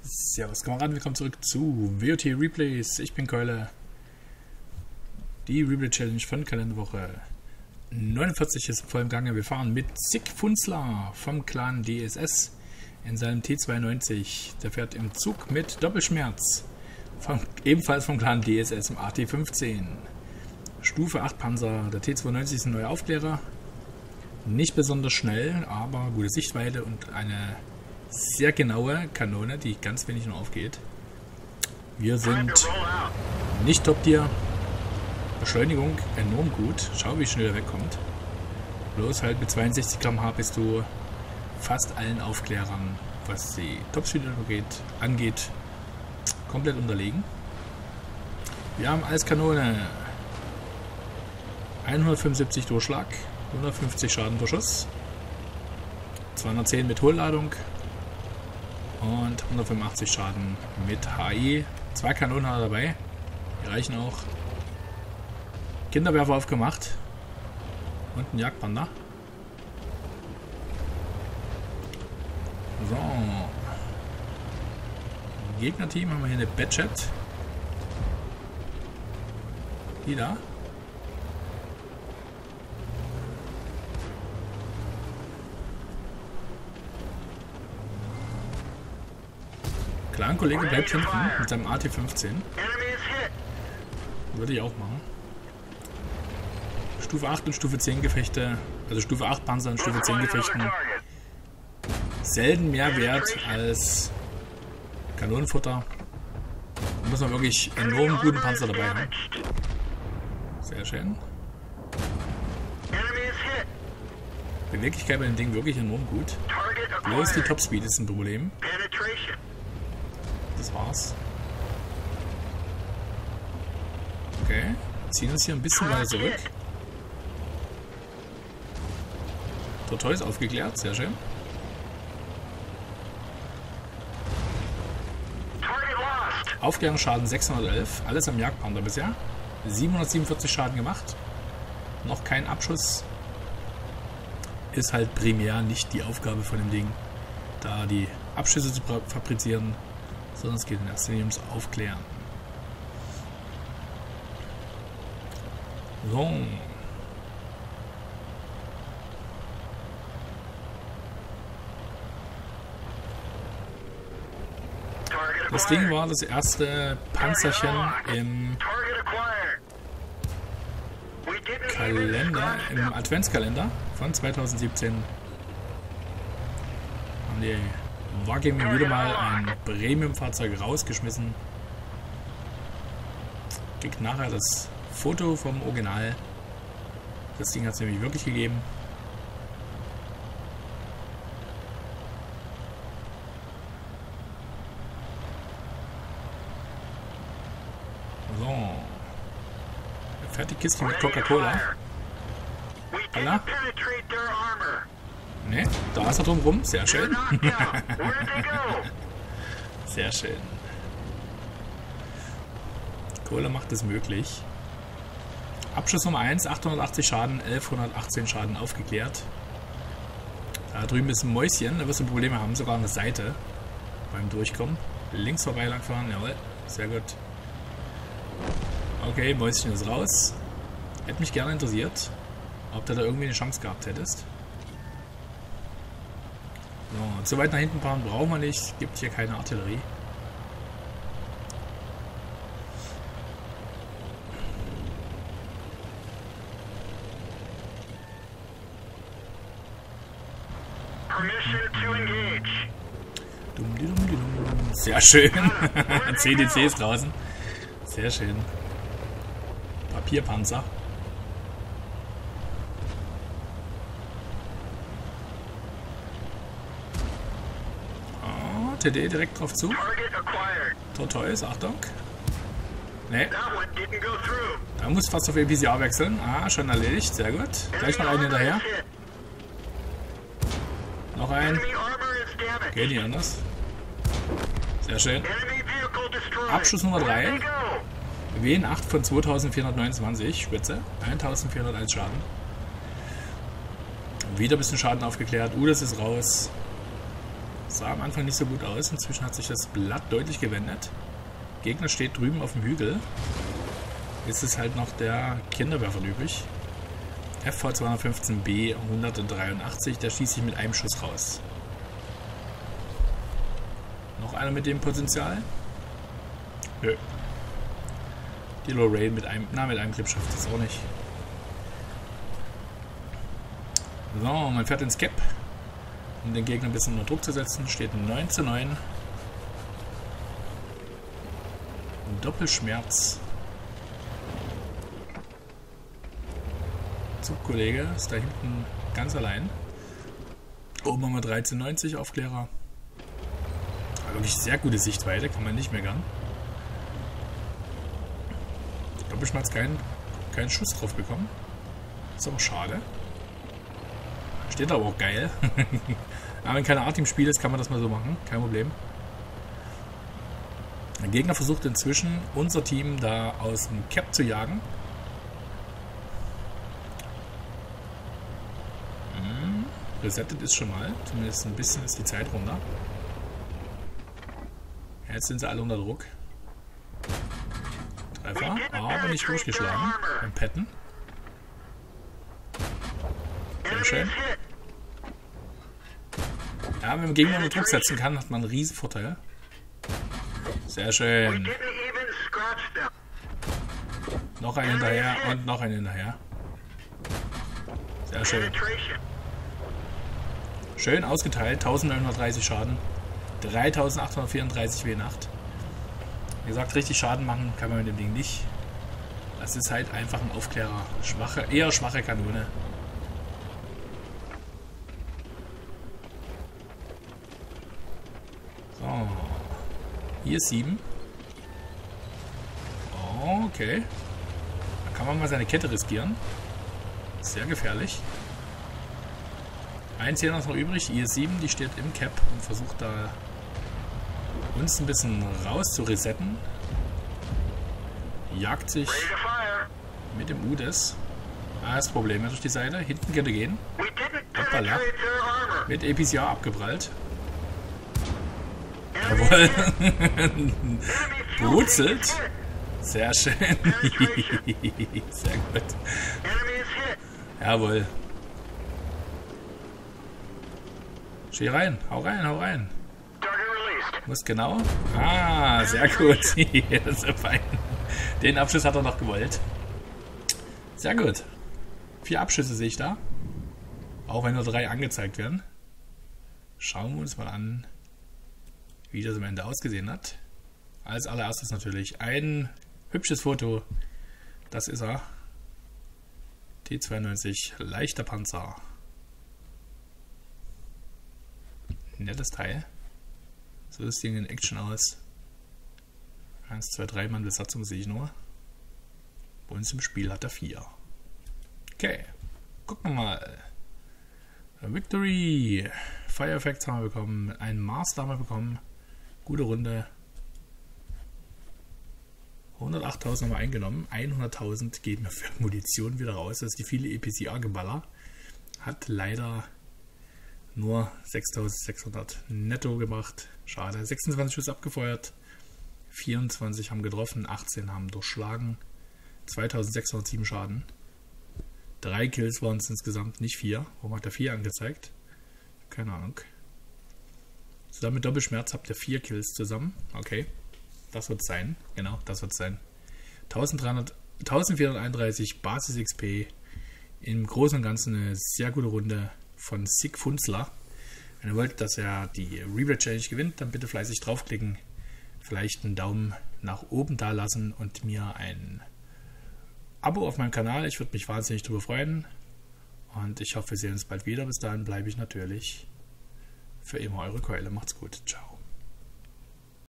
Servus Kameraden, willkommen zurück zu WOT Replays. Ich bin Keule. Die Replay Challenge von Kalenderwoche 49 ist im vollen Gange. Wir fahren mit Sick Funzler vom Clan DSS in seinem T92. Der fährt im Zug mit Doppelschmerz, ebenfalls vom Clan DSS im AT15. Stufe 8 Panzer. Der T92 ist ein neuer Aufklärer. Nicht besonders schnell, aber gute Sichtweite und eine sehr genaue Kanone, die ganz wenig nur aufgeht. Wir sind nicht Top-Tier. Beschleunigung enorm gut. Schau, wie schnell er wegkommt. Bloß halt mit 62 km/h bist du fast allen Aufklärern, was die Topspeed angeht, komplett unterlegen. Wir haben als Kanone 175 Durchschlag, 150 Schaden pro Schuss, 210 mit Hohlladung und 185 Schaden mit HI. 2 Kanonen hat er dabei. Die reichen auch. Kinderwerfer aufgemacht. Und ein Jagdpanda. So. Im Gegnerteam haben wir hier eine Batchat. Die da. Klar, ein Kollege bleibt hinten mit seinem AT15. Würde ich auch machen. Stufe 8 und Stufe 10 Gefechte, also Stufe 8 Panzer und Stufe 10 Gefechten, selten mehr wert als Kanonenfutter. Da muss man wirklich enorm guten Panzer dabei haben. Sehr schön. Beweglichkeit bei dem Ding wirklich enorm gut. Bloß die Topspeed ist ein Problem. Das war's. Okay, ziehen uns hier ein bisschen weiter zurück. Tortoise aufgeklärt, sehr schön. Aufklärungsschaden 611, alles am Jagdpanda bisher. 747 Schaden gemacht. Noch kein Abschuss. Ist halt primär nicht die Aufgabe von dem Ding, da die Abschüsse zu fabrizieren, sondern es geht in erster Linie ums Aufklären. So. Das Ding war das erste Panzerchen im Kalender, im Adventskalender von 2017. Haben die Wargaming wieder mal ein Premium-Fahrzeug rausgeschmissen. Kriegt nachher das Foto vom Original. Das Ding hat es nämlich wirklich gegeben. So. Er fährt die Kiste mit Coca-Cola. Alla. Ne, da ist er drum rum. Sehr schön. Sehr schön. Cola macht es möglich. Abschuss Nummer 1, 880 Schaden, 1118 Schaden aufgeklärt. Da drüben ist ein Mäuschen, da wirst du Probleme haben, sogar an der Seite beim Durchkommen. Links vorbei langfahren, jawohl, sehr gut. Okay, Mäuschen ist raus. Hätte mich gerne interessiert, ob du da irgendwie eine Chance gehabt hättest. So, zu weit nach hinten fahren brauchen wir nicht, gibt hier keine Artillerie. Sehr schön. CDC ist draußen. Sehr schön. Papierpanzer. Oh, TD direkt drauf zu. Tortoise, Achtung. Ne. Da muss fast auf EPCA wechseln. Ah, schon erledigt. Sehr gut. Gleich noch einen hinterher. Noch ein. Geht nicht anders. Sehr schön. Abschuss Nummer 3. WN8 von 2429. Spitze. 1401 Schaden. Wieder ein bisschen Schaden aufgeklärt. Das ist raus. Sah am Anfang nicht so gut aus. Inzwischen hat sich das Blatt deutlich gewendet. Gegner steht drüben auf dem Hügel. Jetzt ist halt noch der Kinderwerfer übrig. FV215B 183. Der schießt sich mit einem Schuss raus. Noch einer mit dem Potenzial? Nö. Die Lorraine mit einem Clip schafft es auch nicht. So, man fährt ins Cap, um den Gegner ein bisschen unter Druck zu setzen. Steht 9:9. Doppelschmerz. Zugkollege ist da hinten ganz allein. Oben haben wir 1390 Aufklärer. Aber wirklich sehr gute Sichtweite, kann man nicht meckern. Doppelschmerz keinen Schuss drauf bekommen. Ist aber schade. Steht aber auch geil. Aber wenn keine Art im Spiel ist, kann man das mal so machen. Kein Problem. Der Gegner versucht inzwischen, unser Team da aus dem Cap zu jagen. Resettet ist schon mal. Zumindest ein bisschen ist die Zeit runter. Jetzt sind sie alle unter Druck. Treffer, aber nicht durchgeschlagen. Beim Petten. Sehr schön. Ja, wenn man Gegner unter Druck setzen kann, hat man einen riesen Vorteil. Sehr schön. Noch einen hinterher und noch einen hinterher. Sehr schön. Schön ausgeteilt. 1930 Schaden. 3834 W8. Wie gesagt, richtig Schaden machen kann man mit dem Ding nicht. Das ist halt einfach ein Aufklärer. Eher schwache Kanone. So. Hier ist 7. Okay. Da kann man mal seine Kette riskieren. Sehr gefährlich. Eins hier noch übrig. IS-7, die steht im Cap und versucht da uns ein bisschen raus zu resetten. Jagt sich mit dem UDES. Das Problem durch die Seite. Hinten könnte gehen. Hoppala. Mit APCR abgeprallt. Jawohl. Brutzelt. Sehr schön. Sehr gut. Jawohl. Steh rein. Hau rein, hau rein. Muss genau. Ah, sehr gut. Das ist fein. Den Abschuss hat er noch gewollt. Sehr gut. 4 Abschüsse sehe ich da. Auch wenn nur 3 angezeigt werden. Schauen wir uns mal an, wie das am Ende ausgesehen hat. Als allererstes natürlich ein hübsches Foto. Das ist er. T92, leichter Panzer. Nettes Teil. So ist das Ding in Action aus. 1, 2, 3 Mann Besatzung sehe ich nur. Bei uns im Spiel hat er 4. Okay. Gucken wir mal. Victory. Fire Effects haben wir bekommen. Einen Master haben wir bekommen. Gute Runde. 108.000 haben wir eingenommen. 100.000 geben wir für Munition wieder raus. Das ist die viele EPCA-Geballer. Hat leider nur 6.600 netto gemacht. Schade. 26 Schuss abgefeuert. 24 haben getroffen. 18 haben durchschlagen. 2.607 Schaden. 3 Kills waren es insgesamt, nicht 4. Warum hat er 4 angezeigt? Keine Ahnung. Zusammen mit Doppelschmerz habt ihr 4 Kills zusammen. Okay. Das wird sein. Genau, das wird sein. 1431 Basis XP. Im Großen und Ganzen eine sehr gute Runde von Sick Funzler. Wenn ihr wollt, dass er die Replay Challenge gewinnt, dann bitte fleißig draufklicken. Vielleicht einen Daumen nach oben da lassen und mir ein Abo auf meinem Kanal. Ich würde mich wahnsinnig darüber freuen. Und ich hoffe, wir sehen uns bald wieder. Bis dahin bleibe ich natürlich für immer eure Keule. Macht's gut. Ciao.